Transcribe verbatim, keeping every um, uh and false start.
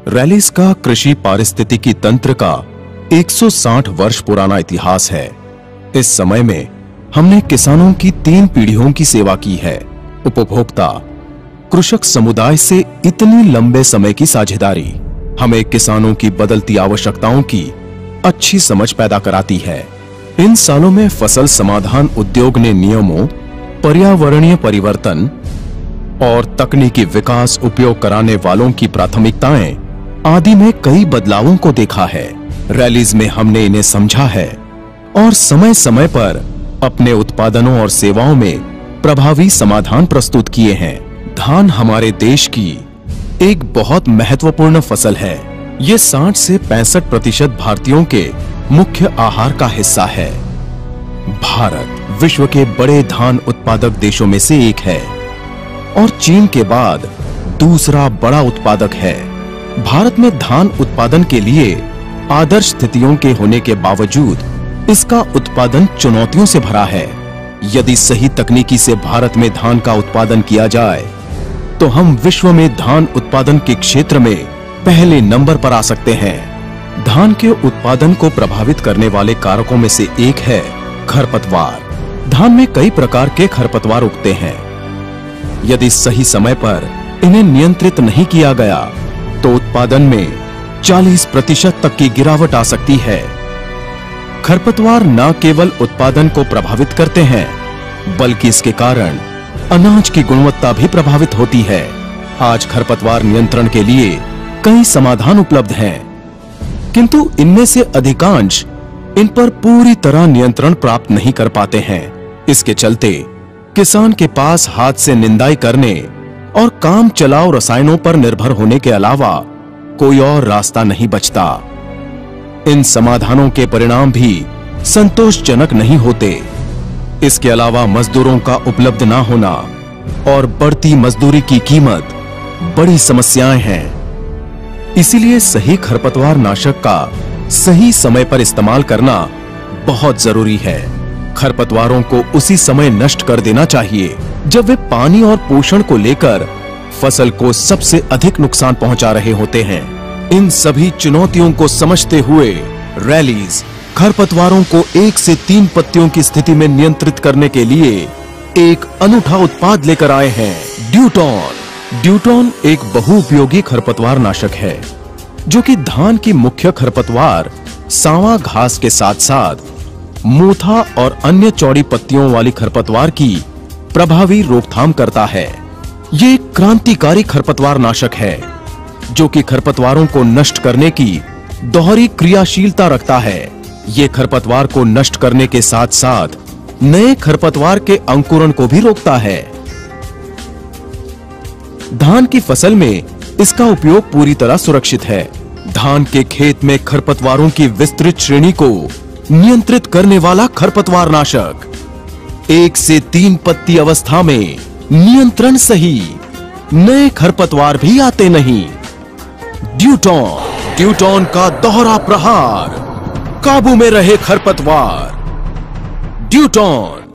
रैलिस का कृषि पारिस्थितिकी तंत्र का एक सौ साठ वर्ष पुराना इतिहास है। इस समय में हमने किसानों की तीन पीढ़ियों की सेवा की है। उपभोक्ता कृषक समुदाय से इतनी लंबे समय की साझेदारी हमें किसानों की बदलती आवश्यकताओं की अच्छी समझ पैदा कराती है। इन सालों में फसल समाधान उद्योग ने नियमों, पर्यावरणीय परिवर्तन और तकनीकी विकास उपयोग कराने वालों की प्राथमिकताएं आदि में कई बदलावों को देखा है। रैलीज में हमने इन्हें समझा है और समय समय पर अपने उत्पादनों और सेवाओं में प्रभावी समाधान प्रस्तुत किए हैं। धान हमारे देश की एक बहुत महत्वपूर्ण फसल है। ये साठ से पैंसठ प्रतिशत भारतीयों के मुख्य आहार का हिस्सा है। भारत विश्व के बड़े धान उत्पादक देशों में से एक है और चीन के बाद दूसरा बड़ा उत्पादक है। भारत में धान उत्पादन के लिए आदर्श स्थितियों के होने के बावजूद इसका उत्पादन चुनौतियों से भरा है। यदि सही तकनीकी से भारत में धान का उत्पादन किया जाए तो हम विश्व में धान उत्पादन के क्षेत्र में पहले नंबर पर आ सकते हैं। धान के उत्पादन को प्रभावित करने वाले कारकों में से एक है खरपतवार। धान में कई प्रकार के खरपतवार उगते हैं। यदि सही समय पर इन्हें नियंत्रित नहीं किया गया तो उत्पादन में चालीस प्रतिशत तक की गिरावट आ सकती है। खरपतवार न केवल उत्पादन को प्रभावित करते हैं बल्कि इसके कारण अनाज की गुणवत्ता भी प्रभावित होती है। आज खरपतवार नियंत्रण के लिए कई समाधान उपलब्ध हैं, किंतु इनमें से अधिकांश इन पर पूरी तरह नियंत्रण प्राप्त नहीं कर पाते हैं। इसके चलते किसान के पास हाथ से निंदाई करने और काम चलाओ रसायनों पर निर्भर होने के अलावा कोई और रास्ता नहीं बचता। इन समाधानों के परिणाम भी संतोषजनक नहीं होते। इसके अलावा मजदूरों का उपलब्ध ना होना और बढ़ती मजदूरी की कीमत बड़ी समस्याएं हैं। इसीलिए सही खरपतवार नाशक का सही समय पर इस्तेमाल करना बहुत जरूरी है। खरपतवारों को उसी समय नष्ट कर देना चाहिए जब वे पानी और पोषण को लेकर फसल को सबसे अधिक नुकसान पहुंचा रहे होते हैं। इन सभी चुनौतियों को समझते हुए रैलीज खरपतवारों को एक से तीन पत्तियों की स्थिति में नियंत्रित करने के लिए एक अनूठा उत्पाद लेकर आए हैं, ड्यूटॉन। ड्यूटॉन एक बहुउपयोगी खरपतवार नाशक है जो कि धान की मुख्य खरपतवार सांवा घास के साथ साथ मोथा और अन्य चौड़ी पत्तियों वाली खरपतवार की प्रभावी रोकथाम करता है। ये एक क्रांतिकारी खरपतवार नाशक है जो कि खरपतवारों को नष्ट करने की दोहरी क्रियाशीलता रखता है। ये खरपतवार को नष्ट करने के साथ साथ नए खरपतवार के अंकुरण को भी रोकता है। धान की फसल में इसका उपयोग पूरी तरह सुरक्षित है। धान के खेत में खरपतवारों की विस्तृत श्रेणी को नियंत्रित करने वाला खरपतवार नाशक। एक से तीन पत्ती अवस्था में नियंत्रण सही, नए खरपतवार भी आते नहीं। ड्यूटॉन ड्यूटॉन का दोहरा प्रहार, काबू में रहे खरपतवार। ड्यूटॉन।